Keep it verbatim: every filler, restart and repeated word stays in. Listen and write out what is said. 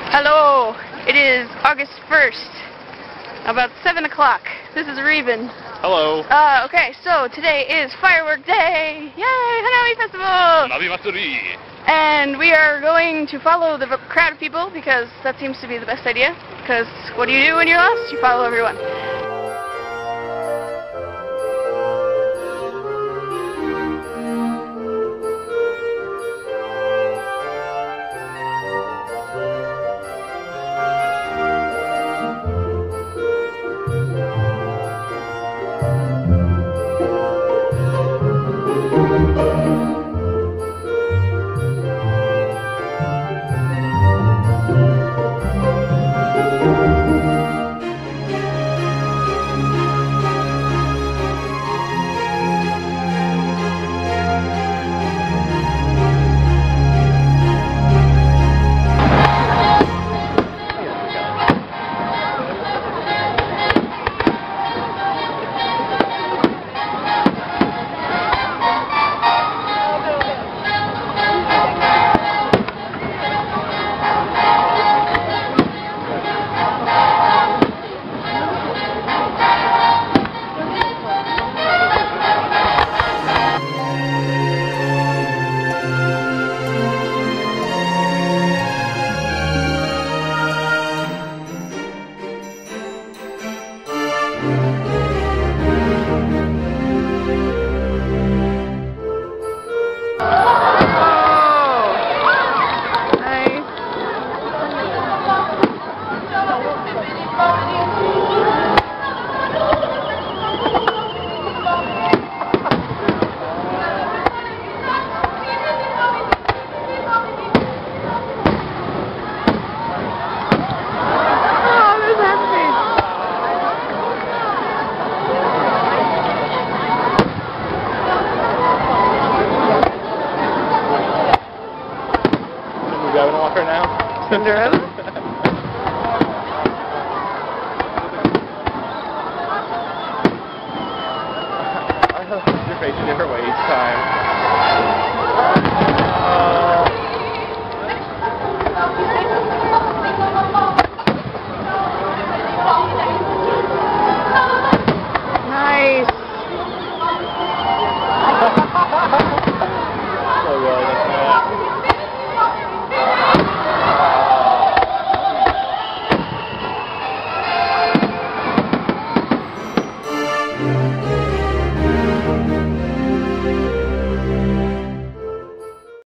Hello, it is August first, about seven o'clock. This is Reuben. Hello. Uh, okay, so today is Firework Day! Yay, Hanabi Festival! Hanabi Matsuri! And we are going to follow the crowd of people because that seems to be the best idea. Because what do you do when you're lost? You follow everyone. Grabbing a walker now? Cinderella?